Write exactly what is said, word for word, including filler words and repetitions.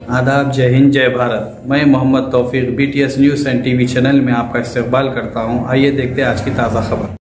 आदाब, जय हिंद, जय भारत। मैं Mohammad Taufiq BTS news and TV channel में आपका इस्तकबाल करता हूं। आइए देखते हैं आज की ताज़ा खबर।